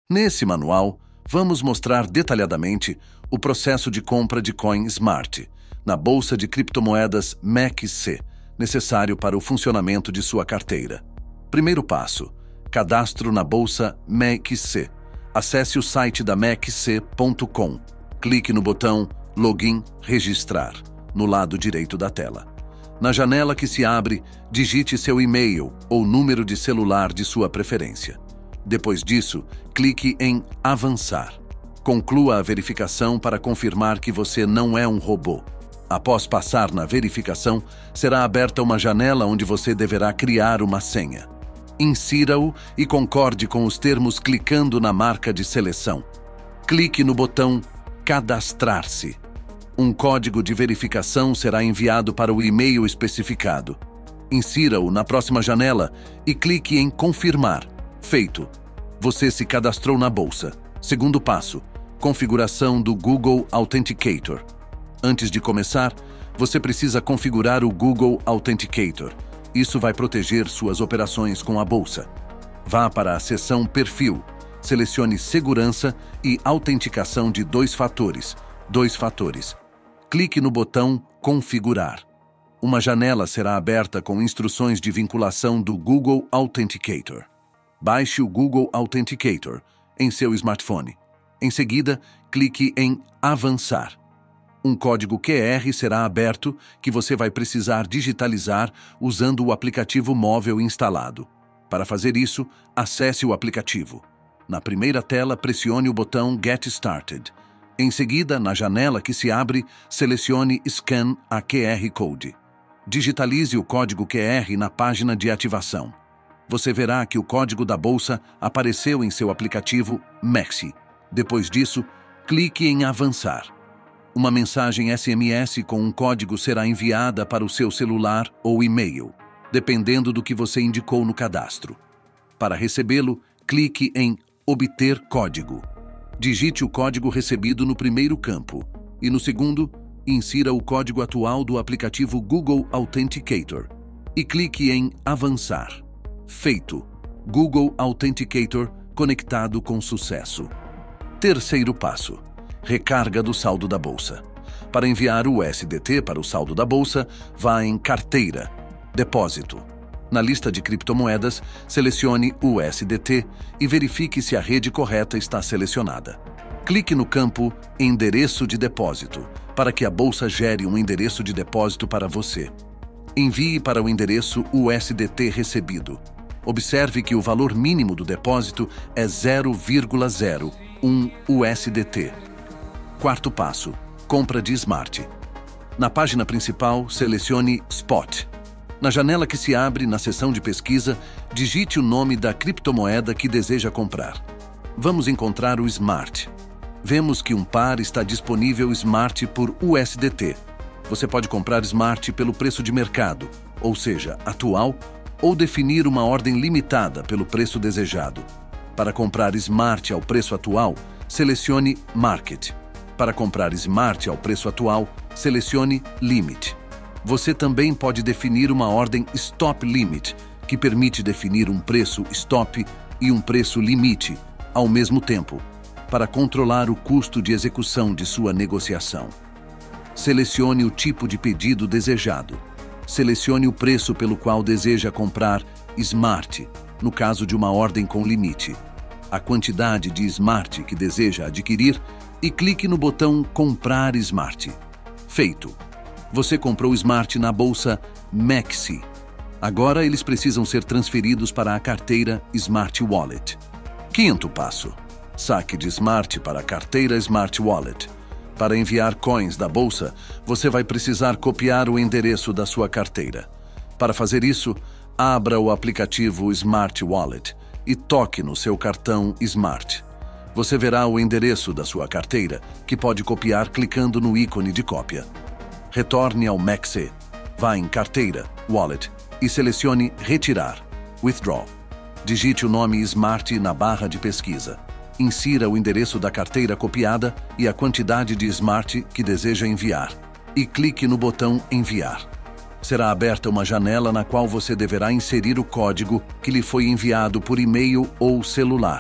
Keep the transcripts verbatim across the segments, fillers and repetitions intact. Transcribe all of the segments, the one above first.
Nesse manual, vamos mostrar detalhadamente o processo de compra de Coin Smart na bolsa de criptomoedas M E X C, necessário para o funcionamento de sua carteira. Primeiro passo: cadastro na bolsa M E X C. Acesse o site da M E X C ponto com. Clique no botão Login Registrar, no lado direito da tela. Na janela que se abre, digite seu e-mail ou número de celular de sua preferência. Depois disso, clique em Avançar. Conclua a verificação para confirmar que você não é um robô. Após passar na verificação, será aberta uma janela onde você deverá criar uma senha. Insira-o e concorde com os termos clicando na marca de seleção. Clique no botão Cadastrar-se. Um código de verificação será enviado para o e-mail especificado. Insira-o na próxima janela e clique em Confirmar. Feito. Você se cadastrou na bolsa. Segundo passo: configuração do Google Authenticator. Antes de começar, você precisa configurar o Google Authenticator. Isso vai proteger suas operações com a bolsa. Vá para a seção Perfil. Selecione Segurança e Autenticação de dois fatores. Dois fatores. Clique no botão Configurar. Uma janela será aberta com instruções de vinculação do Google Authenticator. Baixe o Google Authenticator em seu smartphone. Em seguida, clique em Avançar. Um código Q R será aberto que você vai precisar digitalizar usando o aplicativo móvel instalado. Para fazer isso, acesse o aplicativo. Na primeira tela, pressione o botão Get Started. Em seguida, na janela que se abre, selecione Scan a Q R Code. Digitalize o código Q R na página de ativação. Você verá que o código da bolsa apareceu em seu aplicativo M E X C. Depois disso, clique em Avançar. Uma mensagem S M S com um código será enviada para o seu celular ou e-mail, dependendo do que você indicou no cadastro. Para recebê-lo, clique em Obter código. Digite o código recebido no primeiro campo e, no segundo, insira o código atual do aplicativo Google Authenticator e clique em Avançar. Feito. Google Authenticator conectado com sucesso. Terceiro passo: recarga do saldo da bolsa. Para enviar o U S D T para o saldo da bolsa, vá em Carteira, Depósito. Na lista de criptomoedas, selecione o U S D T e verifique se a rede correta está selecionada. Clique no campo Endereço de Depósito, para que a bolsa gere um endereço de depósito para você. Envie para o endereço U S D T recebido. Observe que o valor mínimo do depósito é zero vírgula zero um U S D T. Quarto passo: compra de Smart. Na página principal, selecione Spot. Na janela que se abre na seção de pesquisa, digite o nome da criptomoeda que deseja comprar. Vamos encontrar o Smart. Vemos que um par está disponível Smart por U S D T. Você pode comprar Smart pelo preço de mercado, ou seja, atual, ou definir uma ordem limitada pelo preço desejado. Para comprar Smart ao preço atual, selecione Market. Para comprar Smart ao preço atual, selecione Limit. Você também pode definir uma ordem Stop Limit, que permite definir um preço Stop e um preço Limite ao mesmo tempo, para controlar o custo de execução de sua negociação. Selecione o tipo de pedido desejado. Selecione o preço pelo qual deseja comprar Smart, no caso de uma ordem com limite, a quantidade de Smart que deseja adquirir e clique no botão Comprar Smart. Feito. Você comprou Smart na bolsa M E X C. Agora eles precisam ser transferidos para a carteira Smart Wallet. Quinto passo: saque de Smart para a carteira Smart Wallet. Para enviar coins da bolsa, você vai precisar copiar o endereço da sua carteira. Para fazer isso, abra o aplicativo Smart Wallet e toque no seu cartão Smart. Você verá o endereço da sua carteira, que pode copiar clicando no ícone de cópia. Retorne ao M E X C. Vá em Carteira, Wallet e selecione Retirar, Withdraw. Digite o nome Smart na barra de pesquisa. Insira o endereço da carteira copiada e a quantidade de Smart que deseja enviar. E clique no botão Enviar. Será aberta uma janela na qual você deverá inserir o código que lhe foi enviado por e-mail ou celular.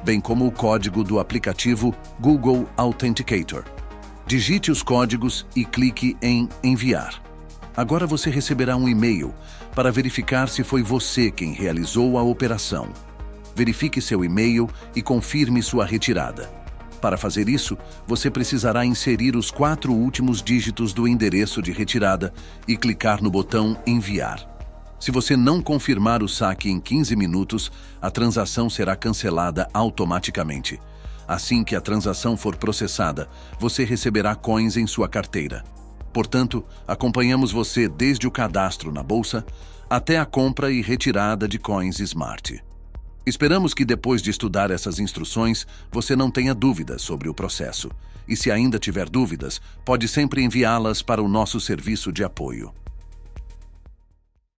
bem como o código do aplicativo Google Authenticator. Digite os códigos e clique em Enviar. Agora você receberá um e-mail para verificar se foi você quem realizou a operação. Verifique seu e-mail e confirme sua retirada. Para fazer isso, você precisará inserir os quatro últimos dígitos do endereço de retirada e clicar no botão Enviar. Se você não confirmar o saque em quinze minutos, a transação será cancelada automaticamente. Assim que a transação for processada, você receberá coins em sua carteira. Portanto, acompanhamos você desde o cadastro na bolsa até a compra e retirada de coins Smart. Esperamos que depois de estudar essas instruções, você não tenha dúvidas sobre o processo. E se ainda tiver dúvidas, pode sempre enviá-las para o nosso serviço de apoio.